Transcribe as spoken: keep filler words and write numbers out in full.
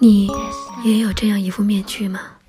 你也有这样一副面具吗？